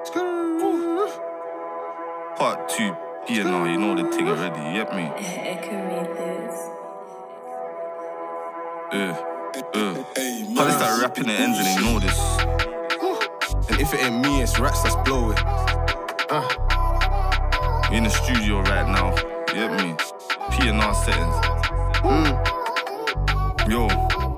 Part 2, PNR, you know the thing already, you get me? But it's that rapping that ends and they know this. And if it ain't me, it's rats that's blow it. We in the studio right now, you get me? PNR settings. Yo,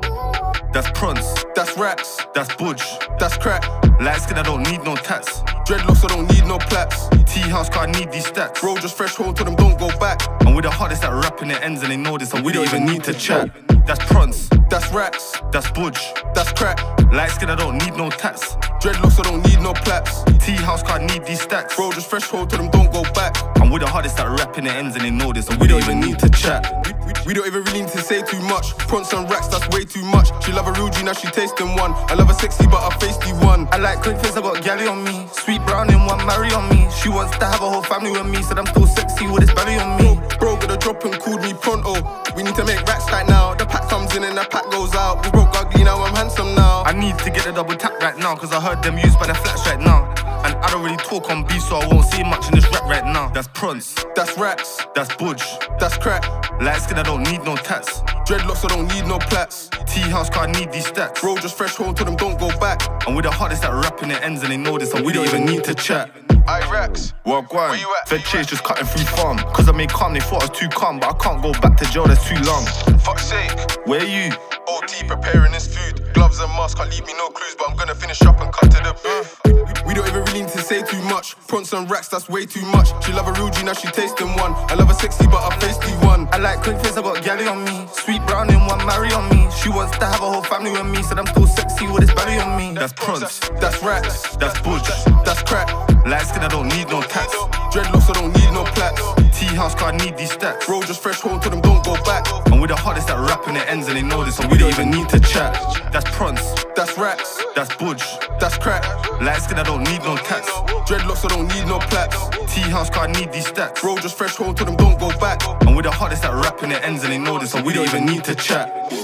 that's Prance, That's rats, that's Budge, that's crack. light skin, I don't need no tats. Dreadlocks, I don't need no plaits. T-house, car, I need these stacks. Bro, just fresh home, tell them don't go back. And with the hardest that rapping it ends and they know this, and we don't even need to chat. That's Prance, That's rats, that's Budge, that's crack. light skin, I don't need no tats. Dreadlocks, I don't need no plaits. T-house, car, I need these stacks. Bro, just fresh home, tell them don't go back. And with the hardest that rapping it ends and they know this, and we don't even need to chat. We don't even really need to say too much. Prance and racks, that's way too much. She love a real G, now she tasting one. I love her sexy, but I feisty one. I like quick face, I got galley on me. Sweet brown in one, marry on me. She wants to have a whole family with me, said I'm still sexy with this belly on me. Bro, got a drop and called me pronto. We need to make racks right now. The pack comes in and the pack goes out. We broke ugly, now I'm handsome now. I need to get a double tap right now, cause I heard them used by the flats right now. And I don't really talk on beef, so I won't say much in this rap right now. That's Prance, That's rats, that's Budge, that's crack. light skin, I don't need no tats. Dreadlocks, I don't need no plaits. T-house, car, I need these stacks. Bro, just fresh home, tell them don't go back. And with the hardest that rapping it ends and they know this, and we don't even need to chat. Aye, racks. Well, go on. Where you at? Fed chase just cutting through farm. Cause I made calm, they thought I was too calm, but I can't go back to jail, that's too long. Fuck's sake. Where you? OT preparing this food. Gloves and mask, can't leave me no clues, but I'm gonna finish up and cut to the booth. We don't even really need to say too much. Prance and racks, that's way too much. She love a real G, now she tasting one. I love her sexy, but I feisty one. I like quick face, I got galley on me. Sweet brown in one, marry on me. She wants to have a whole family with me, said I'm still sexy with this belly on me. That's Prance, That's rats, that's Budge, that's crack. light skin, I don't need no tats. Dreadlocks, I don't need no plaits. T-house, car, I need these stacks. Bro, just fresh home, tell them don't go back. And with the hardest that rapping it ends and they know this, and we don't even need to chat. That's Prance, That's rats, that's Budge, that's crack. light skin, I don't need no tats. Dreadlocks, I don't need no plaits. T-house, car, I need these stacks. Bro, just fresh home, tell them don't go back. And with the hardest that rapping it ends and they know this, and we don't even need to chat.